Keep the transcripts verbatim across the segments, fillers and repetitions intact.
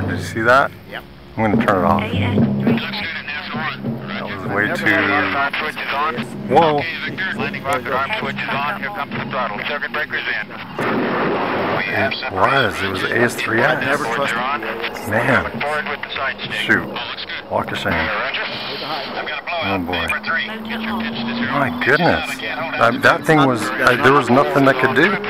there. Did you see that? Yep. I'm gonna turn it off. That was way too... Whoa! Landing rocket arm switch is on. Here comes the throttle. Circuit breaker's in. It was. It was A S three X. Never trusted you. Man. Forward with the side stick. Shoot. Walk of shame. Oh boy. My goodness. That, that thing was... Uh, there was nothing that could do.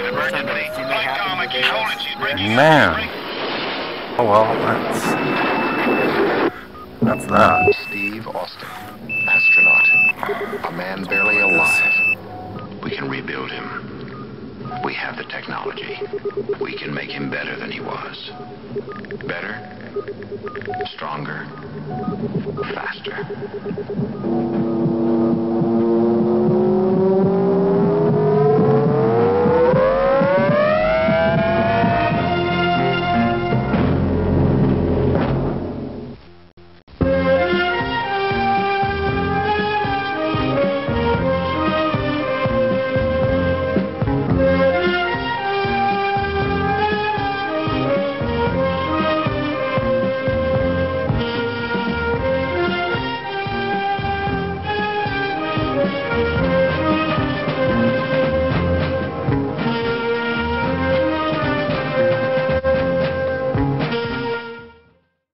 Man. Oh well, that's... That's that. Steve Austin, astronaut. A man barely alive. We can rebuild him. We have the technology. We can make him better than he was. Better, stronger, faster.